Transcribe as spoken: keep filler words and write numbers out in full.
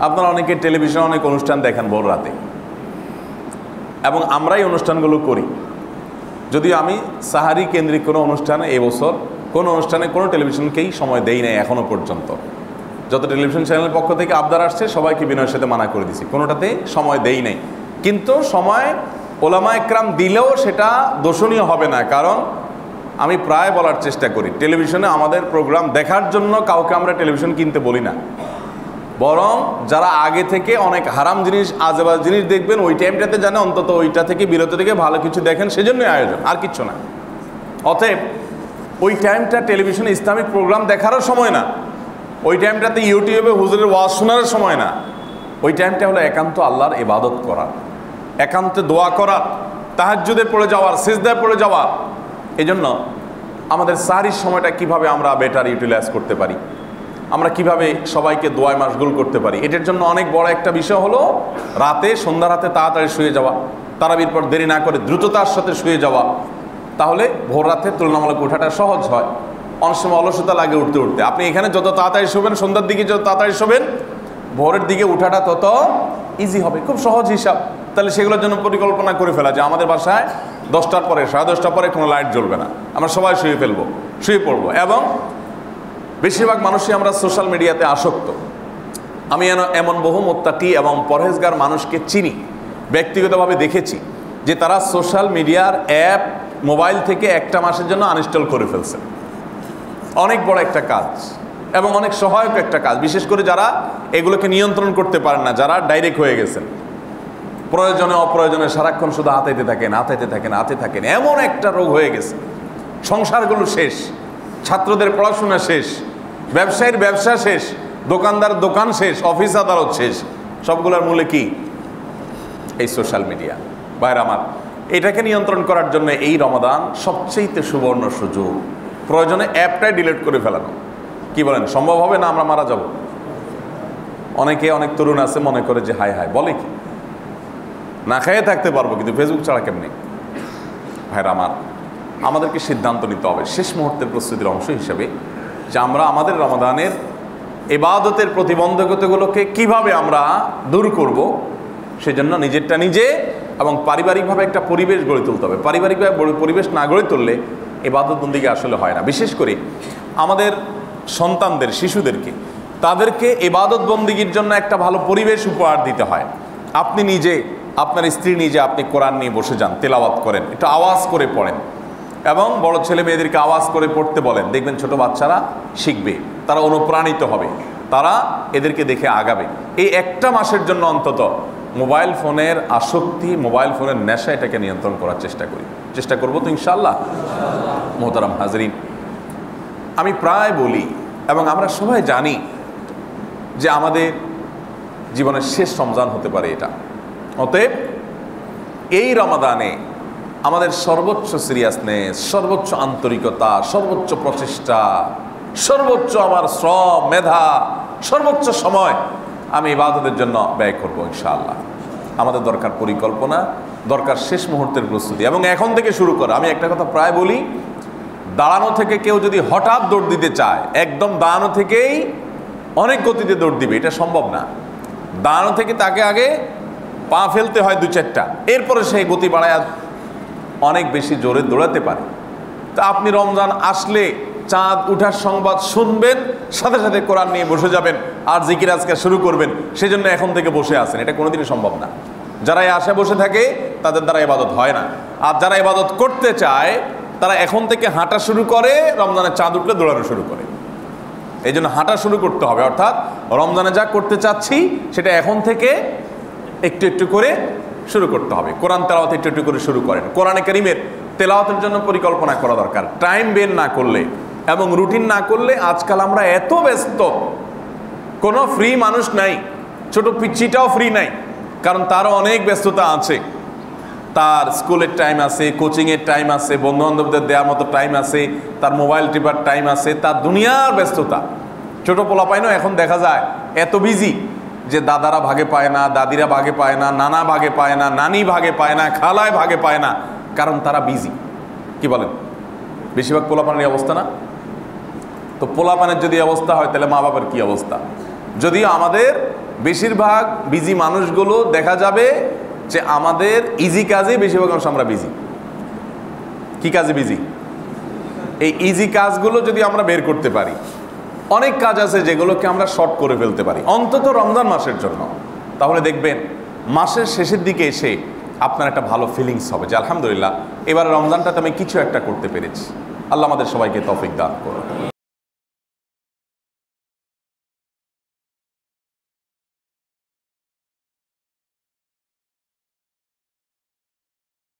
আপনারা অনেকে টেলিভিশনে অনেক অনুষ্ঠান দেখেন ভোর রাতে, এবং আমরাই অনুষ্ঠানগুলো করি। যদিও আমি সাহারি কেন্দ্রিক কোনো অনুষ্ঠানে এবছর কোনো অনুষ্ঠানে কোনো টেলিভিশনকেই সময় দেই নাই এখনও পর্যন্ত। যত টেলিভিশন চ্যানেলের পক্ষ থেকে আবদার আসছে সবাইকে বিনয়ের সাথে মানা করে দিছি, কোনোটাতে সময় দেই নাই। কিন্তু সময় ওলামা একরাম দিলেও সেটা দোষণীয় হবে না, কারণ আমি প্রায় বলার চেষ্টা করি টেলিভিশনে আমাদের প্রোগ্রাম দেখার জন্য কাউকে আমরা টেলিভিশন কিনতে বলি না, বরং যারা আগে থেকে অনেক হারাম জিনিস আজেবাজ জিনিস দেখবেন ওই টাইমটাতে জানে অন্তত ওইটা থেকে বিরত থেকে ভালো কিছু দেখেন, সেজন্যই আয়োজন, আর কিচ্ছু না। অতএব ওই টাইমটা টেলিভিশনে ইসলামিক প্রোগ্রাম দেখারও সময় না, ওই টাইমটাতে ইউটিউবে হুজুরের ওয়াজ শোনার সময় না। ওই টাইমটা হলো একান্ত আল্লাহর ইবাদত করার, একান্তে দোয়া করার, তাহাজ্জুদে পড়ে যাওয়ার, সিজদায় পড়ে যাওয়ার। এই জন্য আমাদের সাহরির সময়টা কিভাবে আমরা বেটার ইউটিলাইজ করতে পারি, আমরা কিভাবে সবাইকে দোয়ায় মাশগুল করতে পারি, এটার জন্য অনেক বড় একটা বিষয় হলো রাতে সন্ধ্যা রাতে তাড়াতাড়ি শুয়ে যাওয়া, তারাবির পর দেরি না করে দ্রুততার সাথে শুয়ে যাওয়া। তাহলে ভোর রাতে তুলনামূলক ওঠাটা সহজ হয়। অনেক সময় অলসতা লাগে উঠতে উঠতে। আপনি এখানে যত তাড়াতাড়ি শোবেন, সন্ধ্যার দিকে যত তাড়াতাড়ি শোবেন, ভোরের দিকে উঠাটা তত ইজি হবে, খুব সহজ হিসাব। তাহলে সেগুলোর জন্য পরিকল্পনা করে ফেলা যে আমাদের বাসায় দশটার পরে সাড়ে দশটার পরে কোনো লাইট জ্বলবে না, আমরা সবাই শুয়ে ফেলবো, শুয়ে পড়বো। এবং বেশিরভাগ মানুষই আমরা সোশ্যাল মিডিয়াতে আসক্ত। আমি এমন বহু মুত্তাকি এবং পরহেজগার মানুষকে চিনি, ব্যক্তিগতভাবে দেখেছি যে তারা সোশ্যাল মিডিয়ার অ্যাপ মোবাইল থেকে একটা মাসের জন্য আনইনস্টল করে ফেলছে। অনেক বড় একটা কাজ এবং অনেক সহায়ক একটা কাজ, বিশেষ করে যারা এগুলোকে নিয়ন্ত্রণ করতে পারেন না, যারা ডাইরেক্ট হয়ে গেছেন, প্রয়োজনে অপ্রয়োজনে সারাক্ষণ শুধু হাতাইতে থাকেন হাতাইতে থাকেন হাতে থাকেন, এমন একটা রোগ হয়ে গেছে। সংসারগুলো শেষ, ছাত্রদের পড়াশোনা শেষ, ব্যবসায়ীর ব্যবসা শেষ, দোকানদার দোকান শেষ, অফিস আদালত শেষ। সবগুলোর মূলে কি? এই সোশ্যাল মিডিয়া। ভাইরা আমার, এটাকে নিয়ন্ত্রণ করার জন্য এই রমাদান সবচেয়ে সুবর্ণ সুযোগ। প্রয়োজনে অ্যাপটাই ডিলিট করে ফেলানো। কি বলেন, সম্ভব হবে না? আমরা মারা যাব। অনেকে, অনেক তরুণ আছে মনে করে যে হায় হায়, বলে কি না খেয়ে থাকতে পারবো, কিন্তু ফেসবুক ছাড়া কেমনি? ভাইরা আমার, আমাদেরকে সিদ্ধান্ত নিতে হবে শেষ মুহূর্তের প্রস্তুতির অংশ হিসেবে যে আমরা আমাদের রমাদানের ইবাদতের প্রতিবন্ধকতাগুলোকে কিভাবে আমরা দূর করব। সেজন্য নিজেরটা নিজে এবং পারিবারিকভাবে একটা পরিবেশ গড়ে তুলতে হবে। পারিবারিকভাবে পরিবেশ না গড়ে তুললে ইবাদত বন্দিগি আসলে হয় না। বিশেষ করে আমাদের সন্তানদের, শিশুদেরকে, তাদেরকে ইবাদত বন্দিগির জন্য একটা ভালো পরিবেশ উপহার দিতে হয়। আপনি নিজে, আপনার স্ত্রী নিজে আপনি কোরআন নিয়ে বসে যান, তেলাওয়াত করেন, একটু আওয়াজ করে পড়েন, এবং বড় ছেলে মেয়েদেরকে আওয়াজ করে পড়তে বলেন। দেখবেন ছোট বাচ্চারা শিখবে, তারা অনুপ্রাণিত হবে, তারা এদেরকে দেখে আগাবে। এই একটা মাসের জন্য অন্তত মোবাইল ফোনের আসক্তি, মোবাইল ফোনের নেশা, এটাকে নিয়ন্ত্রণ করার চেষ্টা করি। চেষ্টা করবো তো ইনশাআল্লাহ। মোহতারাম হাজরিন, আমি প্রায় বলি এবং আমরা সবাই জানি যে আমাদের জীবনের শেষ রমজান হতে পারে এটা। অতএব এই রমাদানে আমাদের সর্বোচ্চ সিরিয়াসনেস, সর্বোচ্চ আন্তরিকতা, সর্বোচ্চ প্রচেষ্টা, সর্বোচ্চ আমার শ্রম, মেধা, সর্বোচ্চ সময় আমি ইবাদতের জন্য ব্যয় করবো ইনশাআল্লাহ। আমাদের দরকার পরিকল্পনা, দরকার শেষ মুহূর্তের প্রস্তুতি, এবং এখন থেকে শুরু করা। আমি একটা কথা প্রায় বলি, দাঁড়ানো থেকে কেউ যদি হঠাৎ দৌড় দিতে চায়, একদম দাঁড়ানো থেকেই অনেক গতিতে দৌড় দিবে, এটা সম্ভব না। দাঁড়ানো থেকে তাকে আগে পা ফেলতে হয় দু চারটা, এরপরে সেই গতি বাড়ায় অনেক বেশি জোরে দৌড়াতে পারে। তা আপনি রমজান আসলে চাঁদ উঠার সংবাদ শুনবেন, সাথে সাথে কোরআন নিয়ে বসে যাবেন আর জিকির আজকার শুরু করবেন। সেজন্য এখন থেকে বসে আছেন, এটা কোনোদিনই সম্ভব না। যারা এই আশায় বসে থাকে তাদের দ্বারা ইবাদত হয় না। আর যারা ইবাদত করতে চায় তারা এখন থেকে হাঁটা শুরু করে, রমজানের চাঁদ উঠলে দৌড়ানো শুরু করে। এই জন্য হাঁটা শুরু করতে হবে, অর্থাৎ রমজানে যা করতে চাচ্ছি সেটা এখন থেকে একটু একটু করে শুরু করতে হবে। কোরআন তেলাওয়াত একটু একটু করে শুরু করেন। কোরআনে কারীমের তেলাওয়াতের জন্য পরিকল্পনা করা দরকার। টাইম বের না করলে এবং রুটিন না করলে, আজকাল আমরা এত ব্যস্ত, কোনো ফ্রি মানুষ নাই, ছোট পিচ্চিটাও ফ্রি নাই, কারণ তারও অনেক ব্যস্ততা আছে। তার স্কুলের টাইম আছে, কোচিংয়ের টাইম আছে, বন্ধুবান্ধবদের দেওয়ার মতো টাইম আছে, তার মোবাইল টিপার টাইম আছে, তার দুনিয়ার ব্যস্ততা। ছোট পোলাপাইনও এখন দেখা যায় এত বিজি যে দাদারা ভাগে পায় না, দাদিরা ভাগে পায় না, নানা ভাগে পায় না, নানি ভাগে পায় না, খালায় ভাগে পায় না, কারণ তারা বিজি। কি বলেন? বেশিরভাগ পোলাপানের অবস্থা না? তো পোলাপানের যদি অবস্থা হয় তাহলে মা বাবার কি অবস্থা? যদিও আমাদের বেশিরভাগ বিজি মানুষগুলো দেখা যাবে যে আমাদের ইজি কাজে বেশিরভাগ অংশ আমরা বিজি। কি কাজে বিজি? এই ইজি কাজগুলো যদি আমরা বের করতে পারি, অনেক কাজ আছে যেগুলোকে আমরা শর্ট করে ফেলতে পারি অন্তত রমজান মাসের জন্য, তাহলে দেখবেন মাসের শেষের দিকে এসে আপনার একটা ভালো ফিলিংস হবে যে আলহামদুলিল্লাহ এবার রমজানটাতে আমি কিছু একটা করতে পেরেছি। আল্লাহ আমাদের সবাইকে তৌফিক দান করুন।